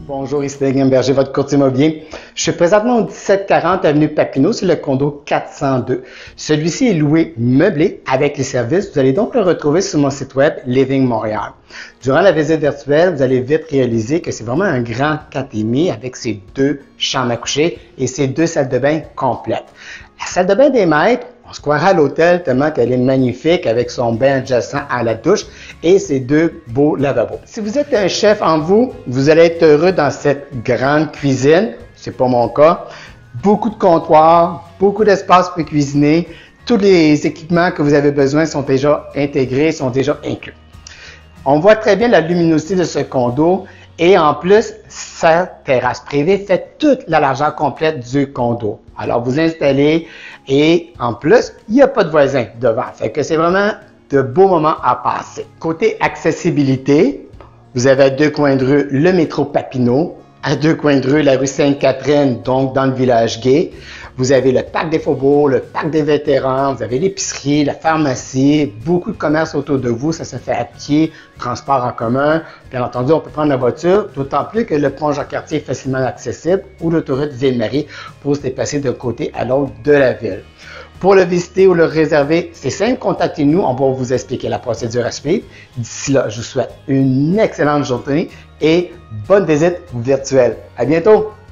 Bonjour, ici Guillaume Berger, votre courtier immobilier. Je suis présentement au 1740 avenue Papineau, c'est le condo 402. Celui-ci est loué meublé avec les services. Vous allez donc le retrouver sur mon site web Living Montréal. Durant la visite virtuelle, vous allez vite réaliser que c'est vraiment un grand 4,5 avec ses 2 chambres à coucher et ses 2 salles de bain complètes. La salle de bain des maîtres, on se croirait à l'hôtel tellement qu'elle est magnifique avec son bain adjacent à la douche et ses 2 beaux lavabos. Si vous êtes un chef en vous allez être heureux dans cette grande cuisine. C'est pas mon cas. Beaucoup de comptoirs, beaucoup d'espace pour cuisiner. Tous les équipements que vous avez besoin sont déjà intégrés, sont déjà inclus. On voit très bien la luminosité de ce condo et en plus, sa terrasse privée fait toute la largeur complète du condo. Alors, vous installez et en plus, il n'y a pas de voisin devant. Fait que c'est vraiment de beaux moments à passer. Côté accessibilité, vous avez à 2 coins de rue le métro Papineau, à 2 coins de rue la rue Sainte-Catherine, donc dans le village gay. Vous avez le parc des Faubourgs, le parc des vétérans, vous avez l'épicerie, la pharmacie, beaucoup de commerces autour de vous, ça se fait à pied, transport en commun. Bien entendu, on peut prendre la voiture, d'autant plus que le pont Jacques-Cartier est facilement accessible ou l'autoroute Ville-Marie pour se déplacer d'un côté à l'autre de la ville. Pour le visiter ou le réserver, c'est simple, contactez-nous, on va vous expliquer la procédure à suivre. D'ici là, je vous souhaite une excellente journée et bonne visite virtuelle. À bientôt!